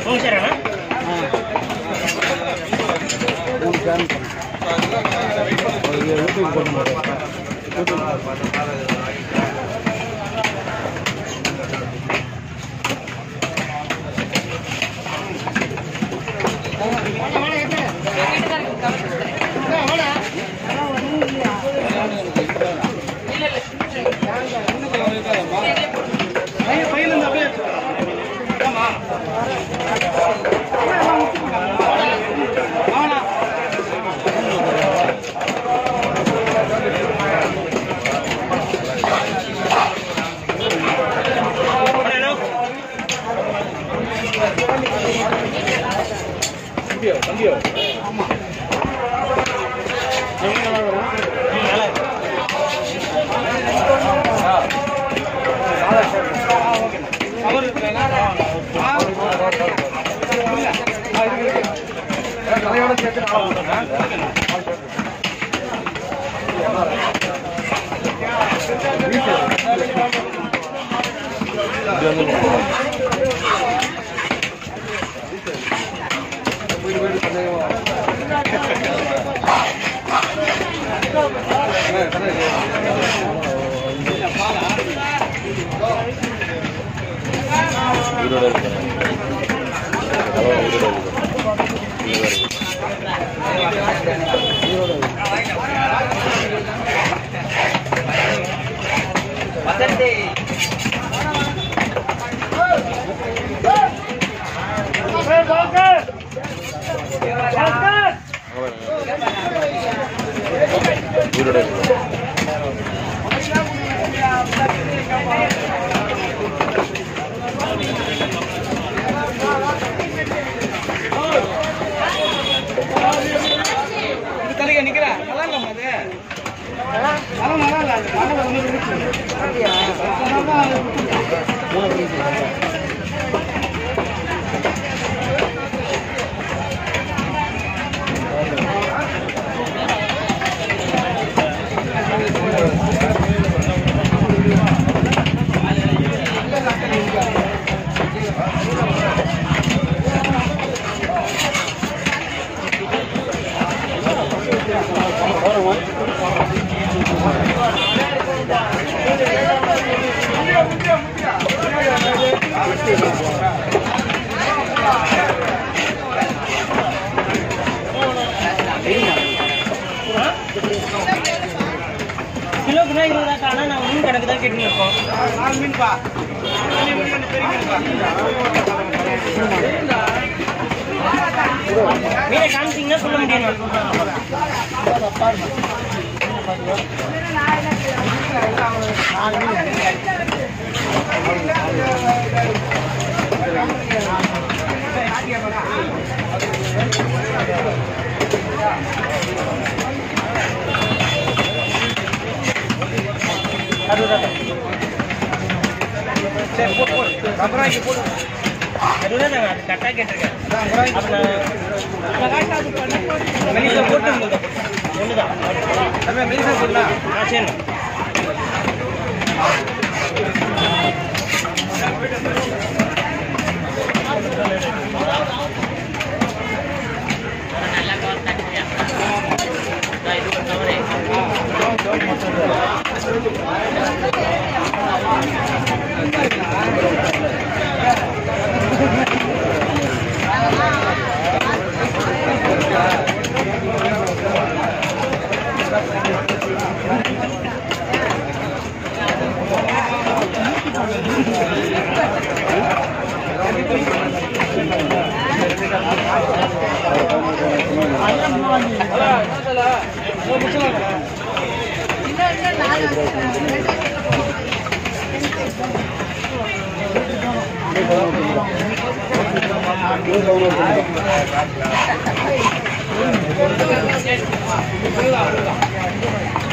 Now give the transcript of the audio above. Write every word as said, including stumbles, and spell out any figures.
மூணு சேரண்ணா மூணு சேர் யூடியூப் போட்டு தம்பியோ ஆமா தலையோட சேர்த்து தலைங்க நிக்கிறா நல்லா இல்ல அது நல்லா நல்லா இல்ல கிலோக்குனா இருபதா காணா நான் மீன் கணக்கு தான் கேட்டு இருக்கோம் நாலு மீன்பா மீனை காமிச்சிங்கன்னா சொல்ல முடியும் சரி போட்டு போட்டு ரூபாய்க்கு போட்டு அதுதான் நாங்கள் அது கரெக்டாக கேட்டிருக்கேன் மெலிசா போட்டு ஒன்று தான் மெலிசா போடல ஆ சரி Thank you.